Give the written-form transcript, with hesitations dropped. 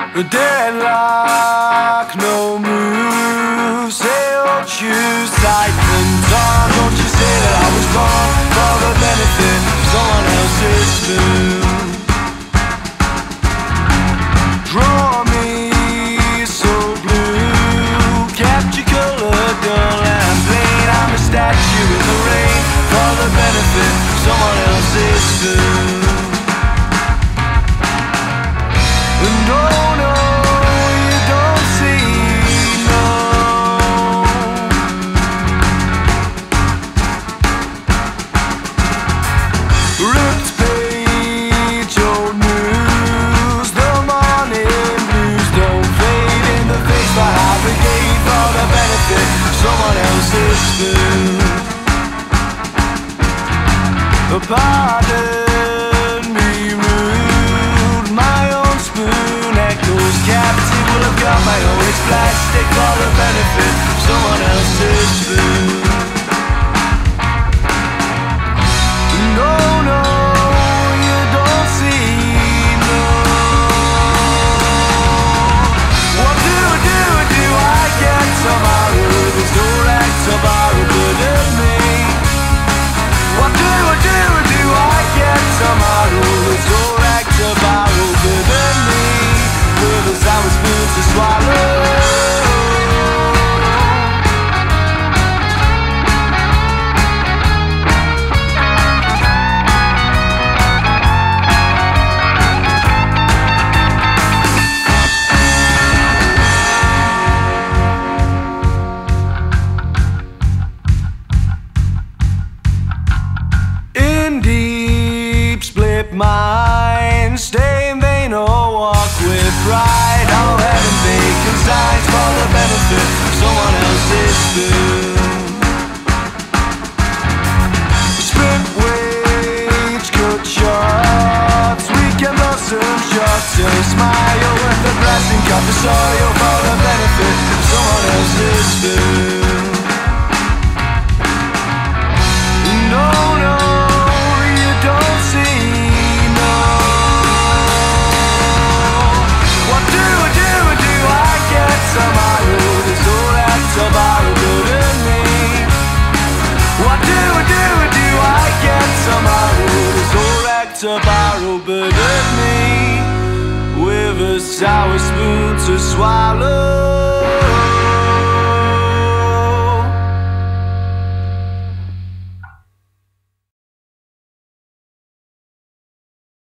A deadlock, no move. Say or choose, tight and torn. Don't you say that I was born for the benefit of someone else's spoon. Draw me so blue, capture color, dull and plain. I'm a statue in the rain for the benefit of someone else's spoon. And oh no, you don't see, no. Ripped page, old news. The morning blues don't fade in the face, but I brigade for the benefit of someone else's spoon. Pardon me, rude, my own spoon echoes captive. Will have got my own, it's plastic for the benefit of someone else's spoon. No, no, you don't see, no. What do I get tomorrow? There's no right tomorrow good at me. What do I get tomorrow? There's no right to borrow good at me. With a sour spoon to swallow. Mine, stay in vain or walk with pride. Hollow head and vacant signs for the benefit of someone else's spoon. Sprint wage, cut shots, weekend blossom shots. A smile with the blessing, cut the soil for the benefit of someone else's spoon. No, no, you don't see. Tomorrow, there's all that tomorrow good at me. What do I get tomorrow? There's all that tomorrow good at me. With a sour spoon to swallow.